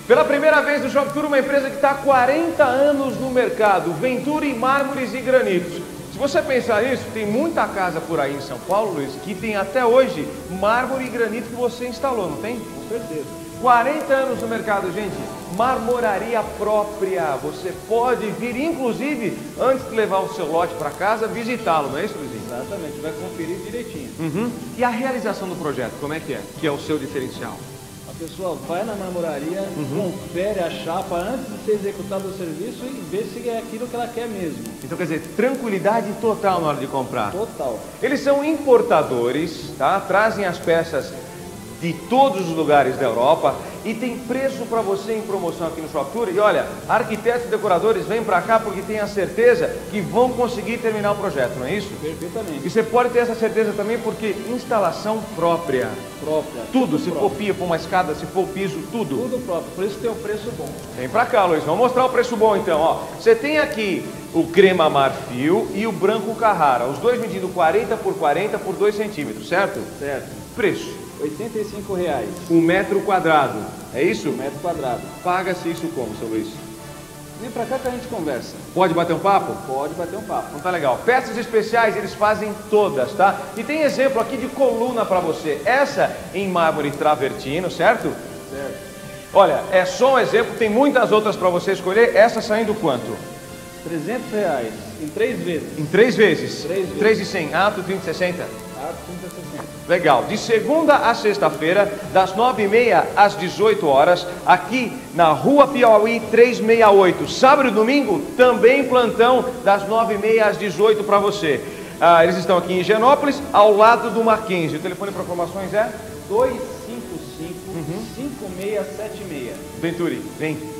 Pela primeira vez no Shop Tour, uma empresa que está há 40 anos no mercado, Venturi Mármores e Granitos. Se você pensar nisso, tem muita casa por aí em São Paulo, Luiz, que tem até hoje mármore e granito que você instalou, não tem? Com certeza. 40 anos no mercado, gente. Marmoraria própria. Você pode vir, inclusive, antes de levar o seu lote para casa, visitá-lo, não é isso, Luizinho? Exatamente, vai conferir direitinho. E a realização do projeto, como é? Que é o seu diferencial? A pessoa vai na marmoraria, confere a chapa antes de ser executado o serviço e vê se é aquilo que ela quer mesmo. Então, quer dizer, tranquilidade total na hora de comprar. Total. Eles são importadores, tá? Trazem as peças de todos os lugares da Europa e tem preço para você em promoção aqui no Shop Tour. E olha, arquitetos e decoradores vêm para cá porque tem a certeza que vão conseguir terminar o projeto, não é isso? Perfeitamente. E você pode ter essa certeza também porque instalação própria. Tudo, se for pia, for uma escada, se for piso, tudo. Tudo próprio, por isso tem um preço bom. Vem pra cá, Luiz, vamos mostrar o preço bom então, ó. Você tem aqui o crema marfil e o branco Carrara, os dois medindo 40 por 40 por 2 centímetros, certo? Certo. Preço? R$ 85. 1 metro quadrado, é isso? 1 metro quadrado. Paga-se isso como, seu Luiz? Vem pra cá que a gente conversa. Pode bater um papo? Pode bater um papo. Então tá legal. Peças especiais eles fazem todas, tá? E tem exemplo aqui de coluna para você. Essa em mármore travertino, certo? Certo. Olha, é só um exemplo, tem muitas outras para você escolher. Essa saindo quanto? R$ 300, em 3 vezes. Em 3 vezes? 3 vezes. 3 de 100, ato 30 e 60? Ato 30 e 60. Legal, de segunda a sexta-feira, das 9h30 às 18 horas, aqui na Rua Piauí 368. Sábado e domingo, também plantão, das 9h30 às 18 para você. Eles estão aqui em Higienópolis, ao lado do Mackenzie. O telefone para informações é? 255-5676. Venturi, vem.